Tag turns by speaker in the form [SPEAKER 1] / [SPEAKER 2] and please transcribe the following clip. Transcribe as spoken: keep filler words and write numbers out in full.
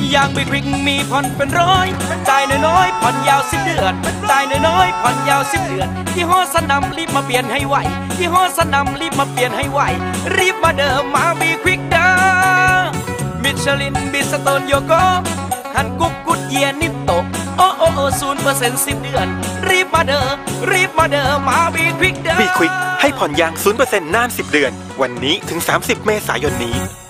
[SPEAKER 1] อย่างบีควิกมีผ่อนเป็นร้อยจ่ายน้อยๆผ่อนยาวสิบเดือนจ่ายน้อยๆผ่อนยาวสิบเดือนที่ห้อสนำรีบมาเปลี่ยนให้ไวที่ห้อสนำรีบมาเปลี่ยนให้ไวรีบมาเดิมมาบีควิกเด้อมิชลินบิสโตนโยโกฮันกุ๊กกุดเยียนิโตโอโอโอศูนย์เปอร์เซ็นต์สิบเดือนรีบมาเดิมรีบมาเดิมมาบีควิกเด้อ
[SPEAKER 2] บีควิกให้ผ่อนยาง ศูนย์เปอร์เซ็นต์ นานสิบเดือนวันนี้ถึงสามสิบเมษายนนี้